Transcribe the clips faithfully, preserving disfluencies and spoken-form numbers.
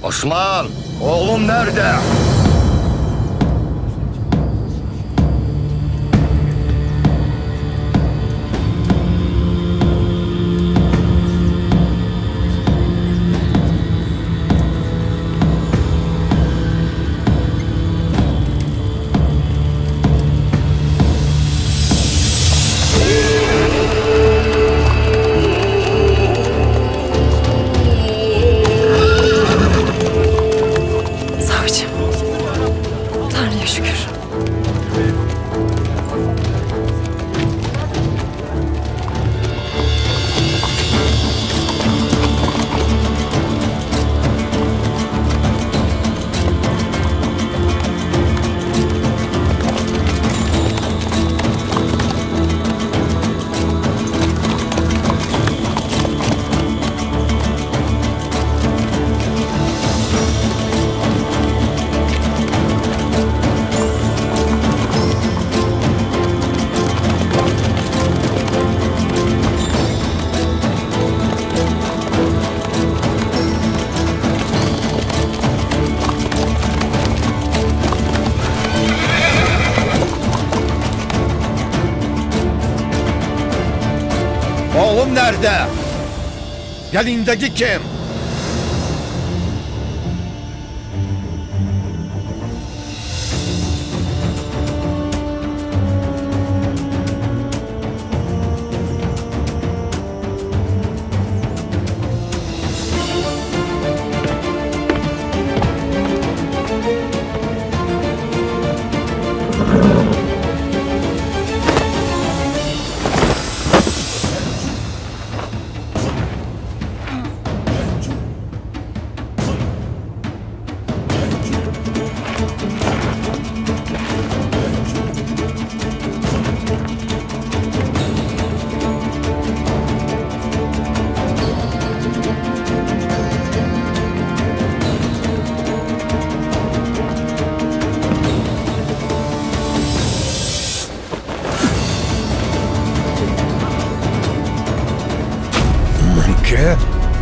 Osman, oğlum nerede? Tanrı'ya şükür. Oğlum nerede? Yanındaki kim? Münke?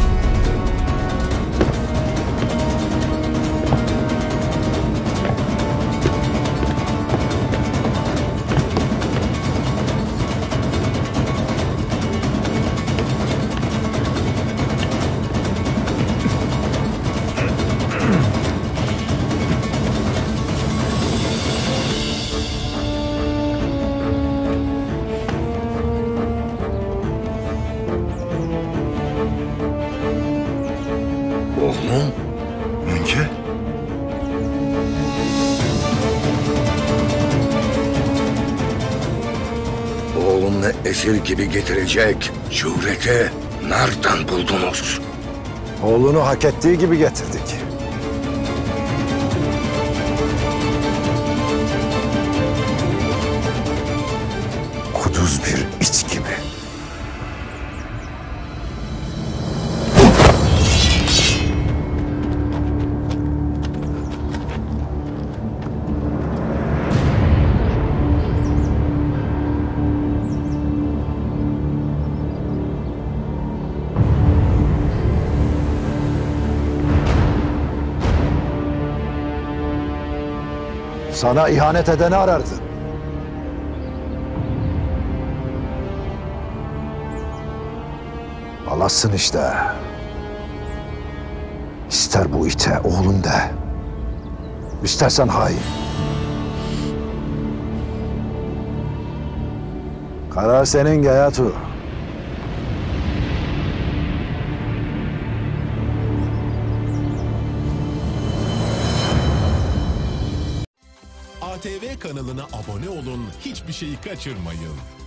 Oğlum, Münke? Oğlumla esir gibi getirecek cüreti nereden buldunuz? Oğlunu hak ettiği gibi getirdik. Kuduz bir iç gibi. Sana ihanet edeni arardın. Alasın işte. İster bu ite oğlum de. İstersen hain. Karar senin Gayatu. A T V kanalına abone olun, hiçbir şeyi kaçırmayın.